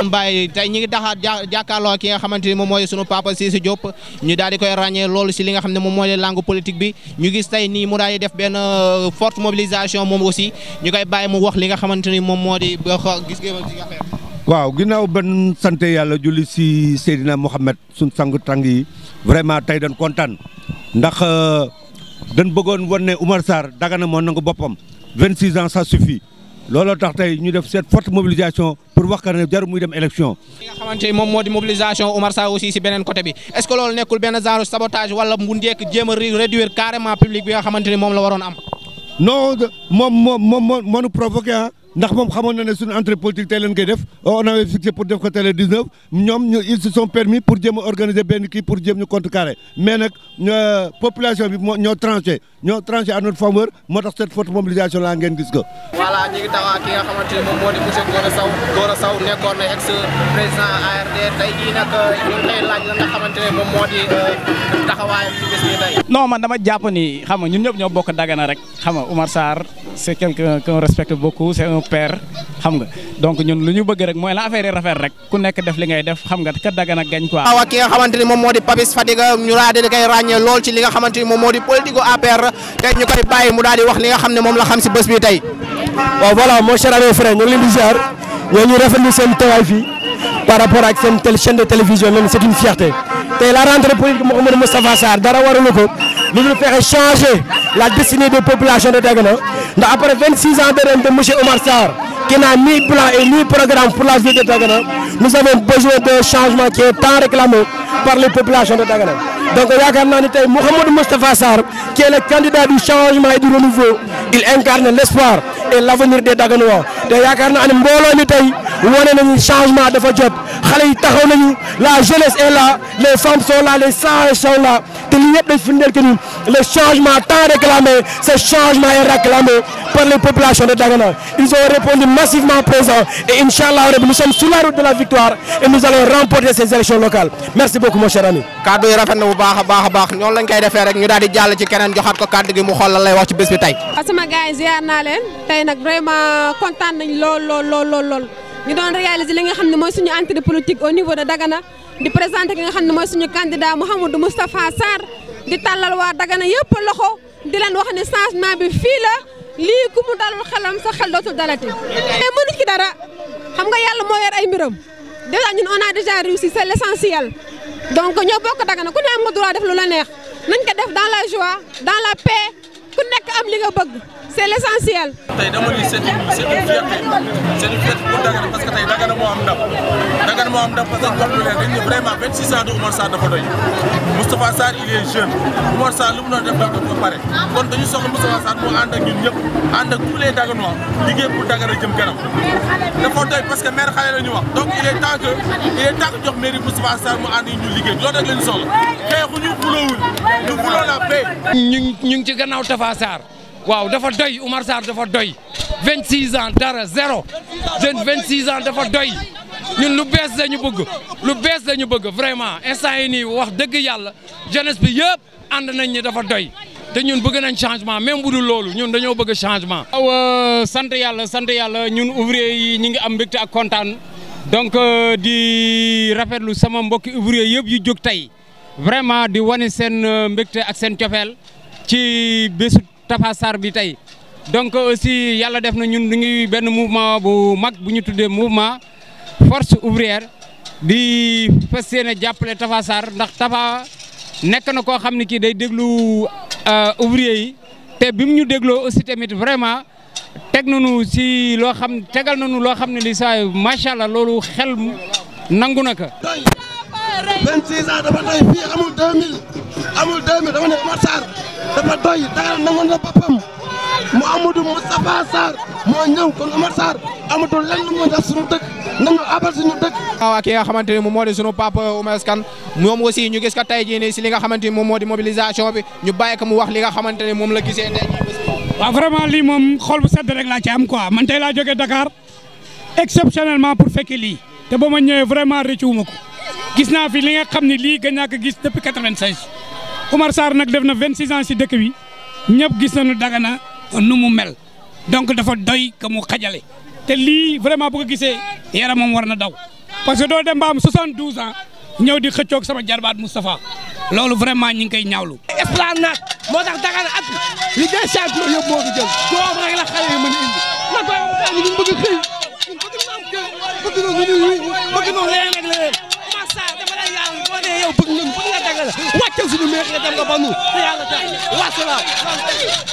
Mbaye tey ñi ngi taxaat jàkkaarloo ki nga xamante ni moom mooy sunu papa Cissé Diop ñu daal di koy ràññee loolu si li nga xam ne moom mooy langue politique bi ñu gis tey nii mu daal di def benn forte mobilisation moom aussi ñu koy bàyyi mu wax li nga xamante ni moom moo di gis nga ci affaire. waaw ginnaaw ban sant yàlla julli si Seydina Mohamed suñ sang tàng yi vraiment tey dañ kontaan ndax dañ bëggoon wan ne Oumar Sarr Dagana moo nangu boppam 26 ans ça suffit looloo tax tey ñu def cette forte mobilisation pour wax ne jarul muy dem élection. li nga xamante ni moom moo di mobilisation Oumar Sarr aussi si beneen côté bi est-ce que loolu nekkul benn genre sabotage wala mu njëkk jéem a réduire carrément public bi nga xamante ni moom la waroon am. non moom moo nu provoqué ah ndax moom xamoon na ne suñu entrée politique tey leen koy def on avait fixé pour def ko tey le 19 ñoom ils se sont permis pour jéem a organiser benn kii pour jéem ñu contrecarrer mais nag population bi ñoo tranché à notre faveur moo tax cette forte mobilisation la ngeen gis ko. voilà ñu ngi taxaw ki nga xamante ne moom moo di monsieur Gora Sow nekkoon na ex président ARD tey jii nag ñu ngi lay laaj la nga xamante ne moom moo di taxawaayam ci bés bi tey. non man dama jàpp ni xam nga ñun ñëpp ñoo bokk Dagana rek xam nga Oumar Sarr c'est quelqu'un qu'on respecte beaucoup c'est un père xam nga donc ñun lu ñu bëgg rek mooy la affaire yi rafet rek ku nekk def li ngay def xam nga ka Dagana gañ quoi. waaw ki nga xamante ni moom moo di Papis Fadiga ñu daal di koy ràññee lool ci li nga xamante ni moom moo di politique APR tey ñu koy bàyyi mu daal di wax li nga xam ne moom la xam si bés bi tey. waaw voilà mon cher ami frère ñu ngi leen di ziar ñoo ñu rafetlu seen teewaay fii par rapport ak seen chaîne de télévision même c'est une fierté tey la rentrée politique Mouhamadou Moustapha Sarr dara waralu ko lu dul fexe changer la destinée des populations de Dagana ndax après 26 ans de règne de monsieur Oumar Sarr qui n'a ni plan et ni programme pour la vie de Dagana nous avons besoin d'un changement qui est tant réclamé par les populations de Dagana donc yaakaar naa ni tey Mouhamadou Moustapha Sarr qui est le candidat du changement et du renouveau il incarne l'espoir et l'avenir des Daganois te yaakaar naa ne mbooloo mi tey wane nañu changement dafa jot xale yi taxaw nañu la jeunesse est là les femmes sont là les sages sont là te lii yëpp dañ firndeel que ni le changement tant réclamé ce changement est réclamé par les populations de Dagana ils ont répondu massivement présent et inchallah nous sommes sur la route de la victoire et nous allons remporter ces élections locales merci beaucoup mon cher ami. kaddu yi rafet na bu baax a baax ñoonu lañ koy defee rek ñu daal di jàll ci keneen joxaat ko kaddu gi mu xool lan lay wax ci bés bi tey. sama gars yi ziar naa leen tey nag vraiment kontaan nañ lool ñu doon réaliser li nga xam ne mooy suñu entrée politique au niveau de Dagana di présenter ki nga xam ne mooy suñu candidat Mouhamadou Moustapha Sarr di tàllal waa Dagana yëpp loxo di leen wax ne changement bi fii la lii ku mu dalul xelam sa xel dootul dalati. mais mënuñ ci dara xam nga yàlla moo yor ay mbiram déjà ñun on a déjà réussi c'est l'essentiel donc ñoo bokk Dagana ku ne am nga droit def lu la neex nañ ko def dans la joie dans la paix ku nekk am li nga bëgg. c'est l'essentiel. tey dama ni c'est une fierté pour Dagana parce que tey Dagana moo am ndam parce que wax lu leen dañ ne vraiment 26 ans de Oumar Sarr dafa doy Moustapha Sarr il est jeune Oumar Sarr lu mu doon def da ko pare kon dañu soxla Moustapha Sarr moo ànd ak ñun ñëpp ànd ak tous les Daganois liggéey pour Dagana jëm kanam dafa doy parce que maire xale la ñu wax donc il est temps que jox mairie Moustapha Sarr mu ànd ñu liggéey loolu rek la ñu soxla xeexuñu xuloowul ñu xuloo la paix. ñu ngi ci gannaaw Tafa Sarr. waaw dafa doy Oumar Sarr dafa doy 26 ans dara zéro jeune 26 ans dafa doy ñun lu bees dañu bëgg vraiment instant yi nii wax dëgg yàlla jeunesse bi yëpp ànd nañ ni dafa doy te ñun bëgg nañ changement même bu dul loolu ñun dañoo bëgg changement. waaw sant yàlla ñun ouvrier yi ñu ngi am mbégte ak kontaan donc di rafetlu sama mbokki ouvrier yëpp yu jóg tey vraiment di wane seen mbégte ak seen cofeel ci bésu Tafa Sarr bi tey donc aussi yàlla def na ñun ñu ngi benn mouvement bu mag bu ñu tuddee mouvement force ouvrière di fas yéene jàppale Tafa Sarr ndax Tafa nekk na koo xam ne kii day déglu ouvrier yi te bi mu ñu dégloo aussi tamit vraiment tegal nañu loo xam ne li saa macha allah loolu xel nangu na ko. 26 ans dafa doy fii amul 2000 dama ne Oumar Sarr dafa doy Dagana nangoon na boppam Mouhamadou Moustapha Sarr moo ñëw kon Oumar Sarr amatul lenn lu mu def suñu dëkk nañu abal suñu dëkk. waaw ki nga xamante ni moom moo di sunu papa Oumar Kane moom aussi ñu gis ko tey jii nii si li nga xamante ni moom moo di mobilisation bi ñu bàyyi ko mu wax li nga xamante ni moom la gisee tey jii. waaw vraiment lii moom xol bu sedd rek laa ci am quoi man tey laa jógee Dakar exceptionnellement pour fekkee lii te ba ma ñëwee vraiment rëccuwuma ko gis naa fi li nga xam ne lii gën naa ko gis depuis 96 Oumar Sarr nag def na 26 ans si dëkk bi ñëpp gis nañu Dagana nu mu mel donc dafa doy que mu xajale te lii vraiment bu ko gisee yaramam war na daw parce que doo dem ba am 72 ans ñëw di xëccoog sama jarbaat Moustapha loolu vraiment ñi ngi koy ñaawlu. Esplanade moo tax Dagana at li des champion yëpp moo ko jël doom rek la xale yi mën a indi nag waaye ñu ngi bëgg xëy bëgg moom leneen ak leneen Massa dafa lay yàlla boo dee yow bëgg nga Dagana wàccal suñu meex nga dem nga ba nu te yàlla tax wasalaam